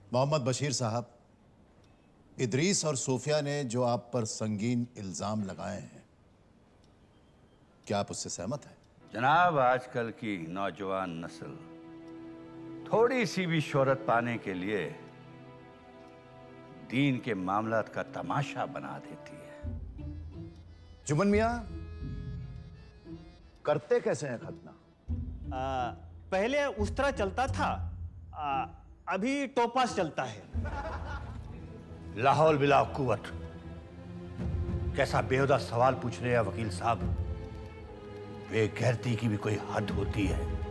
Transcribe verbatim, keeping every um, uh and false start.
मोहम्मद बशीर साहब, इदरीस और सोफिया ने जो आप पर संगीन इल्जाम लगाए हैं, क्या आप उससे सहमत हैं? जनाब, आजकल की नौजवान नस्ल थोड़ी सी भी शोहरत पाने के लिए दीन के मामलात का तमाशा बना देती है। जुमन मियां, करते कैसे हैं खतना? आ, पहले उस तरह चलता था, आ, अभी टोपास चलता है। लाहौल बिला कुव्वत, कैसा बेहुदा सवाल पूछ रहे हैं वकील साहब। बेगैरती की भी कोई हद होती है।